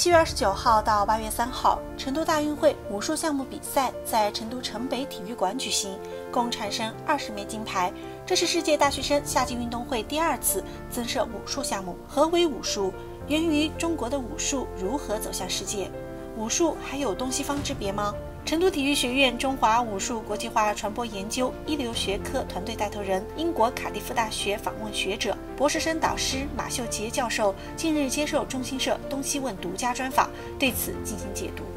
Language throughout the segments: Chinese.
7月29号到8月3号，成都大运会武术项目比赛在成都城北体育馆举行，共产生20枚金牌。这是世界大学生夏季运动会第2次增设武术项目。何为武术？源于中国的武术如何走向世界？武术还有东西方之别吗？成都体育学院中华武术国际化传播研究一流学科团队带头人、英国卡迪夫大学访问学者、博士生导师马秀杰教授近日接受中新社东西问独家专访，对此进行解读。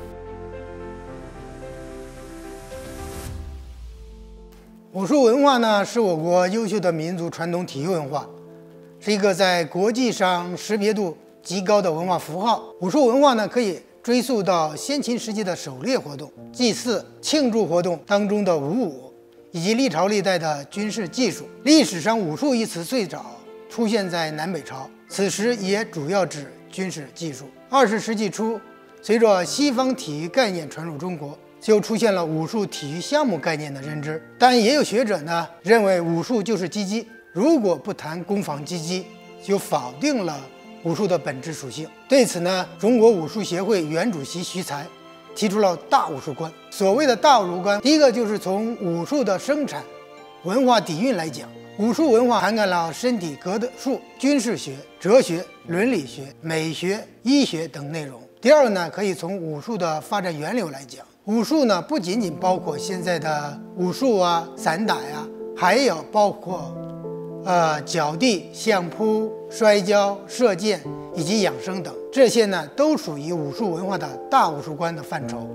武术文化呢，是我国优秀的民族传统体育文化，是一个在国际上识别度极高的文化符号。武术文化呢，可以追溯到先秦时期的狩猎活动、祭祀、庆祝活动当中的武舞，以及历朝历代的军事技术。历史上，武术一词最早出现在南北朝，此时也主要指军事技术。20世纪初，随着西方体育概念传入中国，就出现了武术体育项目概念的认知。但也有学者呢认为武术就是击击，如果不谈攻防击击，就否定了武术的本质属性。对此呢，中国武术协会原主席徐才提出了大武术观。所谓的大武术观，第一个就是从武术的生产、文化底蕴来讲，武术文化涵盖了身体格斗术、军事学、哲学、伦理学、美学、医学等内容。第二个呢，可以从武术的发展源流来讲，武术呢不仅仅包括现在的武术啊、散打呀，还有包括脚地、相扑、摔跤、射箭以及养生等，这些呢都属于武术文化的大武术观的范畴。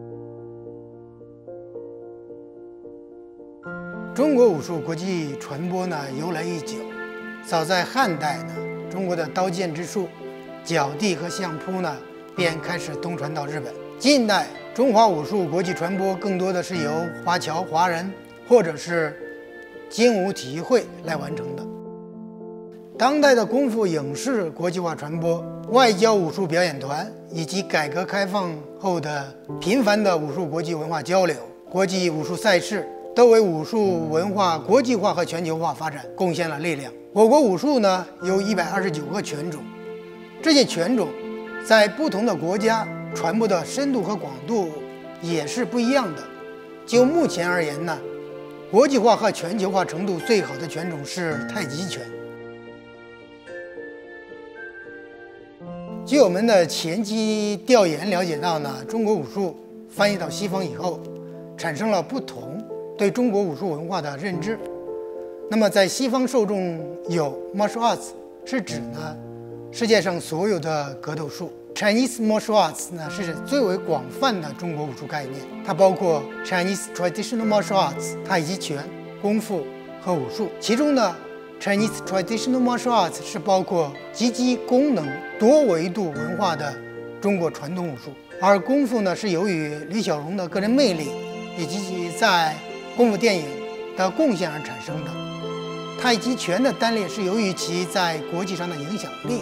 中国武术国际传播呢由来已久，早在汉代呢，中国的刀剑之术、脚地和相扑呢便开始东传到日本。近代中华武术国际传播更多的是由华侨、华人或者是精武体育会来完成的。当代的功夫影视国际化传播、外交武术表演团以及改革开放后的频繁的武术国际文化交流、国际武术赛事，都为武术文化国际化和全球化发展贡献了力量。我国武术呢有129个拳种，这些拳种在不同的国家传播的深度和广度也是不一样的。就目前而言呢，国际化和全球化程度最好的拳种是太极拳。据我们的前期调研了解到呢，中国武术翻译到西方以后，产生了不同对中国武术文化的认知。那么在西方受众有 martial arts 是指呢世界上所有的格斗术。Chinese martial arts 呢是最为广泛的中国武术概念，它包括 Chinese traditional martial arts 太极拳、功夫和武术。其中呢 Chinese traditional martial arts 是包括积极功能多维度文化的中国传统武术，而功夫呢是由于李小龙的个人魅力以及其在功夫电影的贡献而产生的。太极拳的单列是由于其在国际上的影响力。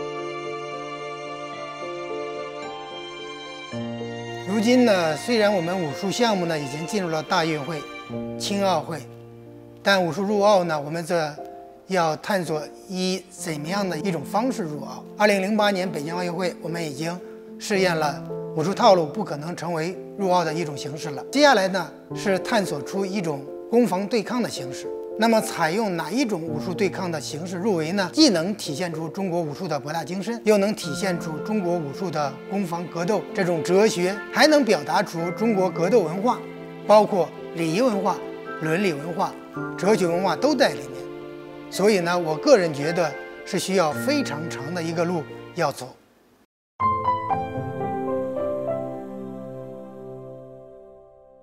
如今呢，虽然我们武术项目呢已经进入了大运会、青奥会，但武术入奥呢，我们这要探索以怎么样的一种方式入奥。2008年北京奥运会，我们已经试验了武术套路不可能成为入奥的一种形式了。接下来呢，是探索出一种攻防对抗的形式。那么采用哪一种武术对抗的形式入围呢？既能体现出中国武术的博大精深，又能体现出中国武术的攻防格斗这种哲学，还能表达出中国格斗文化，包括礼仪文化、伦理文化、哲学文化都在里面。所以呢，我个人觉得是需要非常长的一个路要走。